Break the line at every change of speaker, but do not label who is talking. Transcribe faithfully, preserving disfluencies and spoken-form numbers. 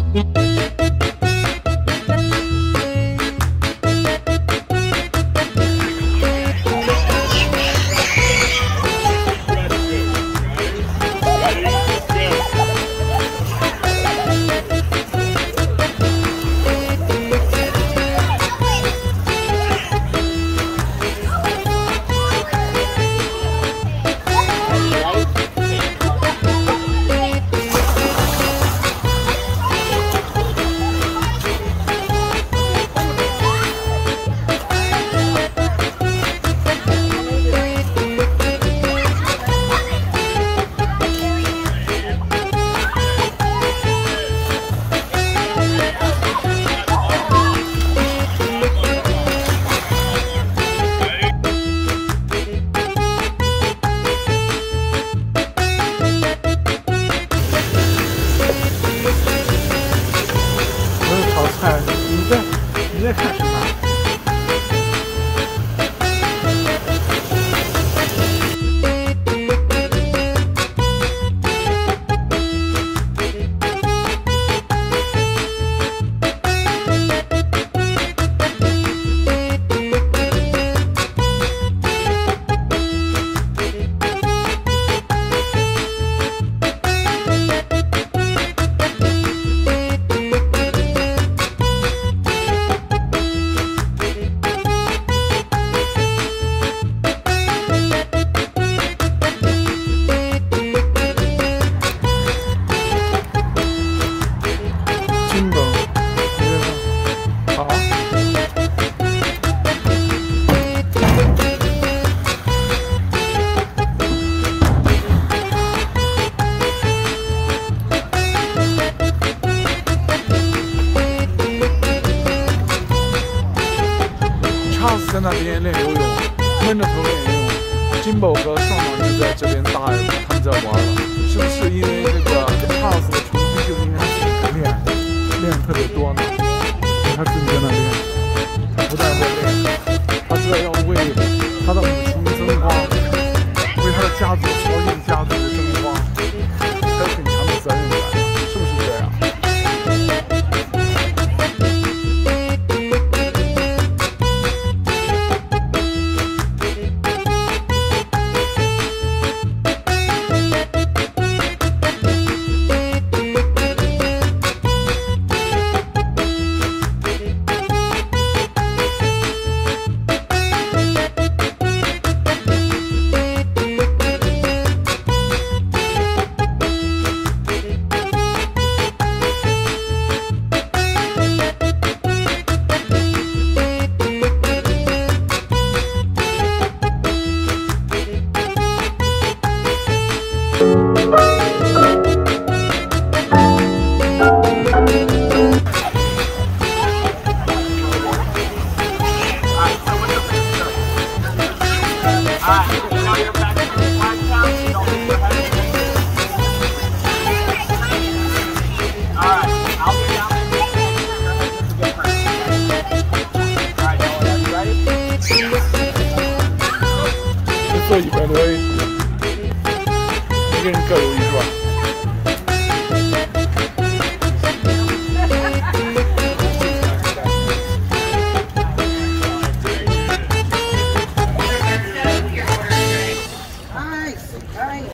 你在看什么？在那边练游泳，闷着头练游泳。金宝和上网就在这边打，他们在玩了。是不是因为这个 Charles 的成绩就应该自己练，练特别多呢？他自己在那边，他不但在练，他知道要为他的母亲争光，为他的家族曹姓家族争光，他有很强的责任感，是不是这样？做一百多 A， 一个人各有一转。